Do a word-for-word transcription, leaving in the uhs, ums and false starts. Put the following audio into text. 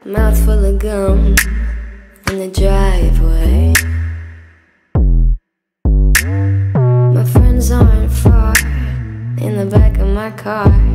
mouth full of gum in the driveway. My friends aren't far in the back of my car.